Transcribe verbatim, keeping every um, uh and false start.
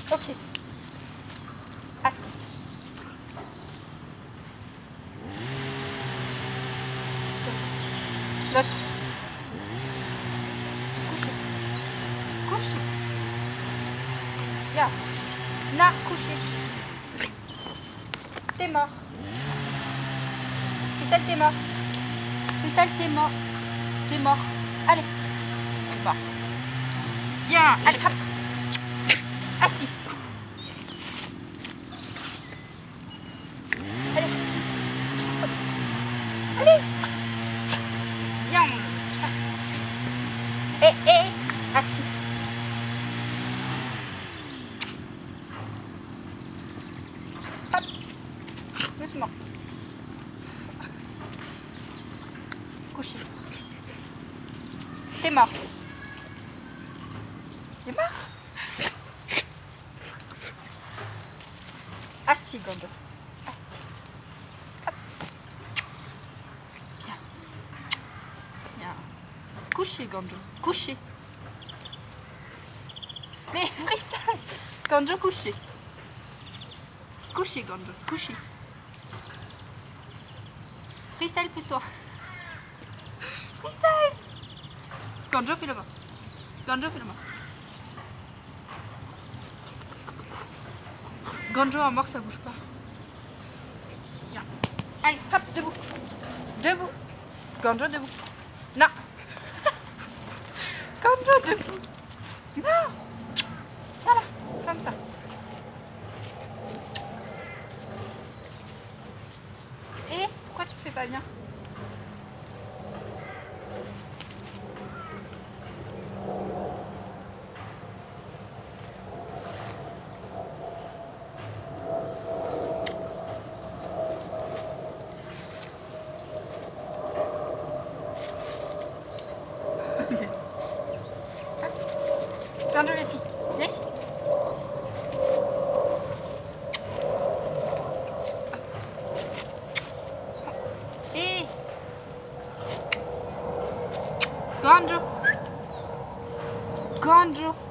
Ok. Assis. L'autre. Couché. Couché. Viens. Na, couché. T'es mort. Christelle, t'es mort. Christelle, t'es mort. T'es mort. Allez. T'es mort. Bien. Allez, hop. Assis. Allez. Allez. Bien. Et, et, assis. Hop. Doucement. Couché. T'es mort. T'es mort. Assis, Gondo. Assis. Hop. Bien. Bien. Couché, Gondo. Couché. Mais freestyle. Gondo, couché. Couché, Gondo. Couché. Freestyle, pousse-toi. Freestyle. Gondo, fais le mot. Gondo, fais le mot. Gondo en mort, ça bouge pas. Bien. Allez, hop, debout. Debout. Gondo, debout. Non. Gondo, debout. Non. Voilà, comme ça. Et pourquoi tu ne fais pas bien? Gondo, viens ici. Viens ici. Et Gondo. Gondo.